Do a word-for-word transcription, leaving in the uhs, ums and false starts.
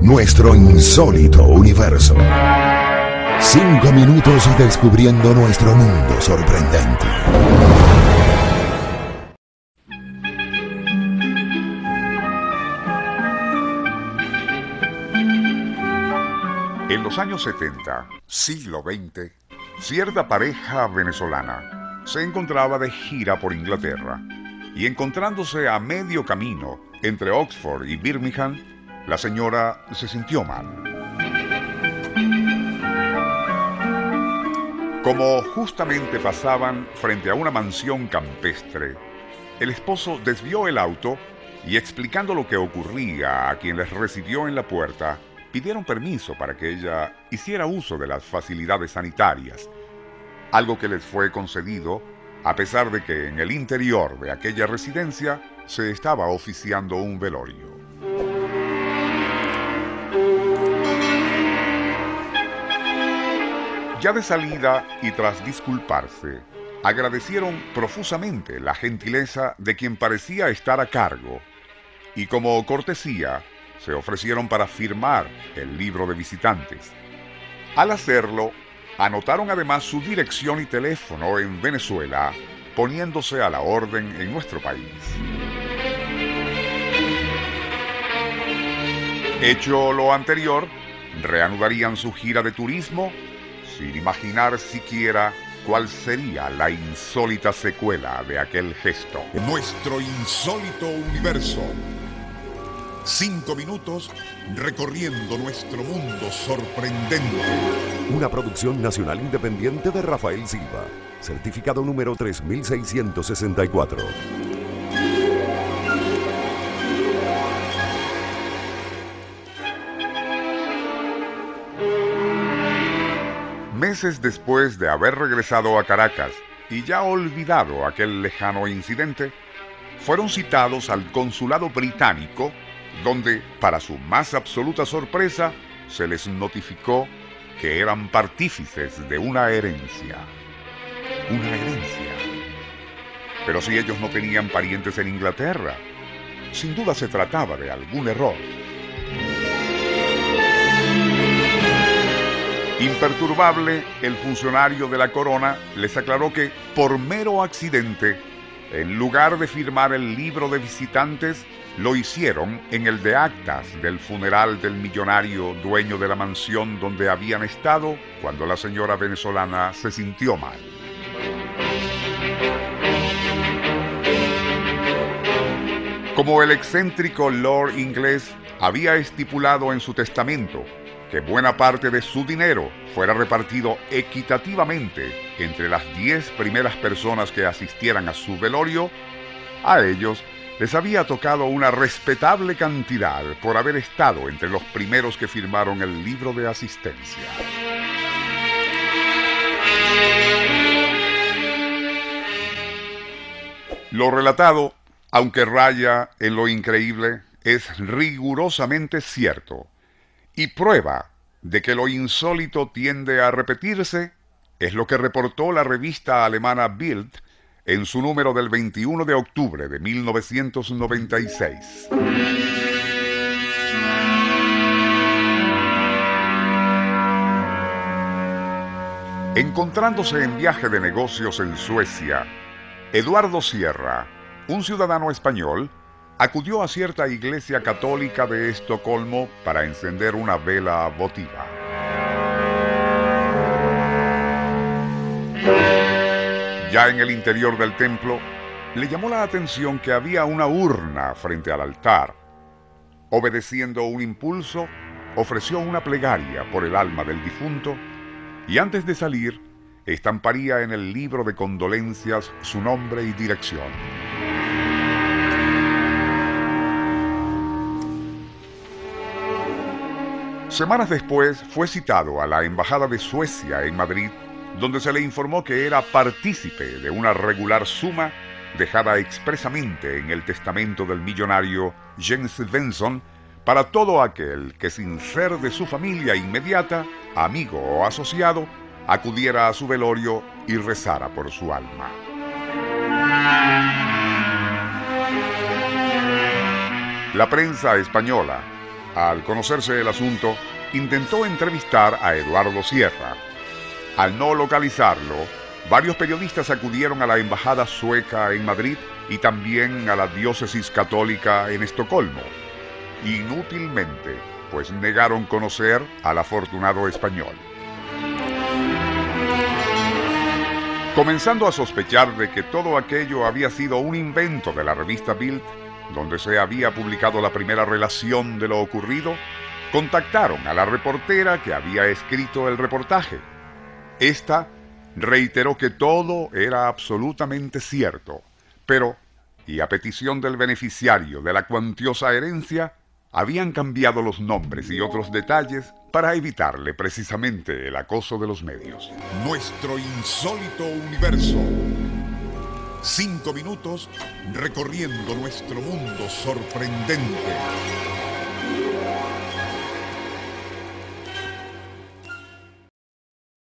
nuestro insólito universo. Cinco minutos descubriendo nuestro mundo sorprendente. En los años setenta, siglo veinte, cierta pareja venezolana se encontraba de gira por Inglaterra y, encontrándose a medio camino entre Oxford y Birmingham, la señora se sintió mal. Como justamente pasaban frente a una mansión campestre, el esposo desvió el auto y, explicando lo que ocurría a quien les recibió en la puerta, pidieron permiso para que ella hiciera uso de las facilidades sanitarias, algo que les fue concedido a pesar de que en el interior de aquella residencia se estaba oficiando un velorio. Ya de salida y tras disculparse, agradecieron profusamente la gentileza de quien parecía estar a cargo y, como cortesía, se ofrecieron para firmar el libro de visitantes. Al hacerlo, anotaron además su dirección y teléfono en Venezuela, poniéndose a la orden en nuestro país. Hecho lo anterior, reanudarían su gira de turismo sin imaginar siquiera cuál sería la insólita secuela de aquel gesto. Nuestro insólito universo. Cinco minutos recorriendo nuestro mundo sorprendente. Una producción nacional independiente de Rafael Silva. Certificado número tres mil seiscientos sesenta y cuatro. Meses después de haber regresado a Caracas y ya olvidado aquel lejano incidente, fueron citados al consulado británico, donde, para su más absoluta sorpresa, se les notificó que eran partícipes de una herencia. Una herencia. Pero si ellos no tenían parientes en Inglaterra, sin duda se trataba de algún error. Imperturbable, el funcionario de la corona les aclaró que, por mero accidente, en lugar de firmar el libro de visitantes, lo hicieron en el de actas del funeral del millonario dueño de la mansión donde habían estado cuando la señora venezolana se sintió mal. Como el excéntrico Lord inglés había estipulado en su testamento que buena parte de su dinero fuera repartido equitativamente entre las diez primeras personas que asistieran a su velorio, a ellos les había tocado una respetable cantidad por haber estado entre los primeros que firmaron el libro de asistencia. Lo relatado, aunque raya en lo increíble, es rigurosamente cierto, y prueba de que lo insólito tiende a repetirse es lo que reportó la revista alemana Bild en su número del veintiuno de octubre de mil novecientos noventa y seis. Encontrándose en viaje de negocios en Suecia, Eduardo Sierra, un ciudadano español, acudió a cierta iglesia católica de Estocolmo para encender una vela votiva. Ya en el interior del templo, le llamó la atención que había una urna frente al altar. Obedeciendo un impulso, ofreció una plegaria por el alma del difunto y, antes de salir, estamparía en el libro de condolencias su nombre y dirección. Semanas después fue citado a la Embajada de Suecia en Madrid, donde se le informó que era partícipe de una regular suma dejada expresamente en el testamento del millonario Jens Svensson para todo aquel que, sin ser de su familia inmediata, amigo o asociado, acudiera a su velorio y rezara por su alma. La prensa española, Al conocerse el asunto, intentó entrevistar a Eduardo Sierra. Al no localizarlo, varios periodistas acudieron a la embajada sueca en Madrid y también a la diócesis católica en Estocolmo. Inútilmente, pues negaron conocer al afortunado español. Comenzando a sospechar de que todo aquello había sido un invento de la revista Bild, donde se había publicado la primera relación de lo ocurrido, contactaron a la reportera que había escrito el reportaje. Esta reiteró que todo era absolutamente cierto, pero, y a petición del beneficiario de la cuantiosa herencia, habían cambiado los nombres y otros detalles para evitarle precisamente el acoso de los medios. Nuestro insólito universo. Cinco minutos recorriendo nuestro mundo sorprendente.